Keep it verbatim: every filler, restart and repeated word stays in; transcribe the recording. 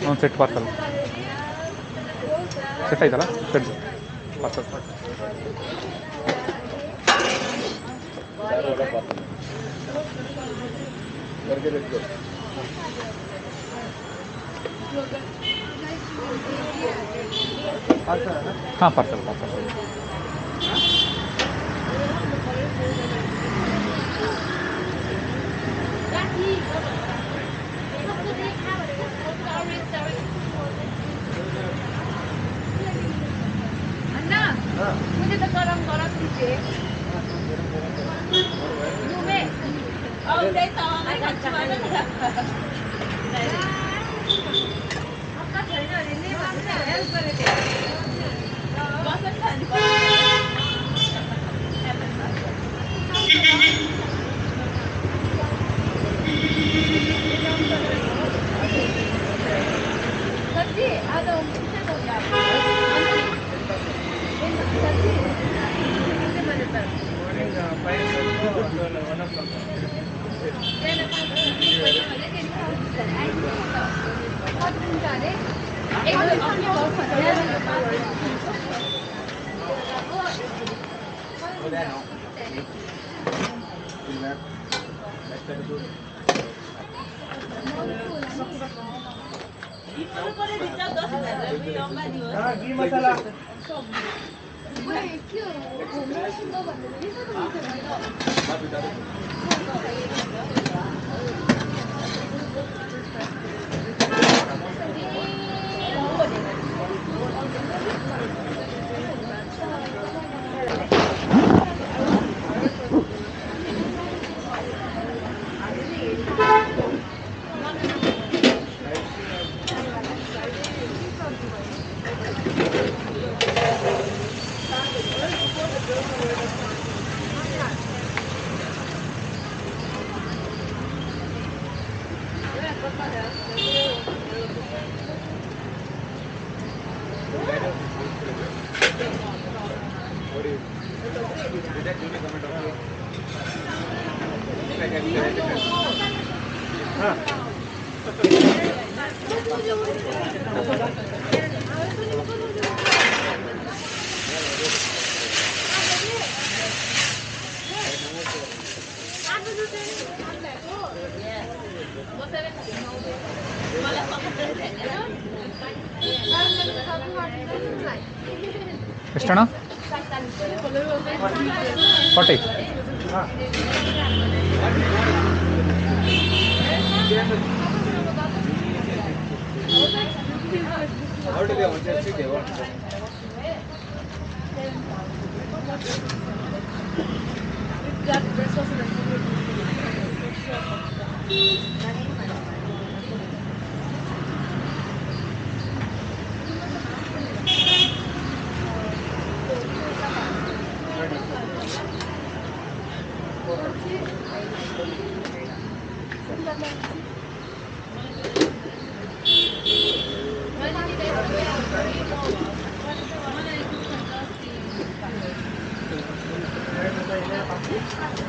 ಒಂದು set parcel set ಆಯ್ತಲ್ಲ set parcel हाँ पार्सल पार्सल अन्ना मुझे तो गरम गरम दीजिए मुँह में और दे तो हमारे बच्चे वाले आपका घर ना रहने वाले हेल्प करेंगे बहुत अच्छा सब्जी आधा उनसे तो क्या सब्जी कितने बजे तक मसाला ಎಷ್ಟಣ್ಣ ಫಾರ್ಟಿ Thank you.